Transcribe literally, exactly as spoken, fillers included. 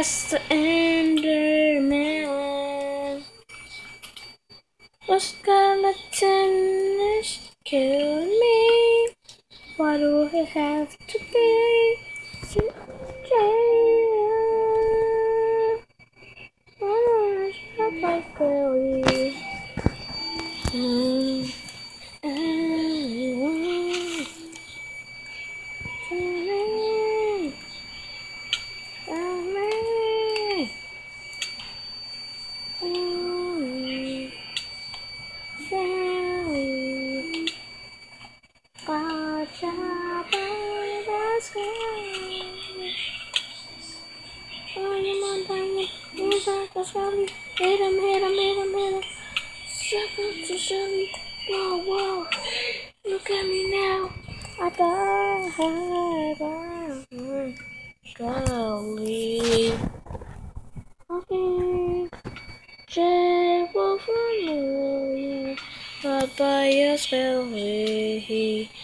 Yes, the Enderman. The skeleton is killing me. Why do it have to be today? Oh, I like Billy. Mm, everyone turning, turning, turning, turning. Watch out by the sky. Oh, you want diamond inside the sky? Hit him, hit him, hit him, hit him. Circle to Shelly. Whoa, whoa. Look at me now. I died. Shelly. Okay. Jay will follow you. But by your Shelly.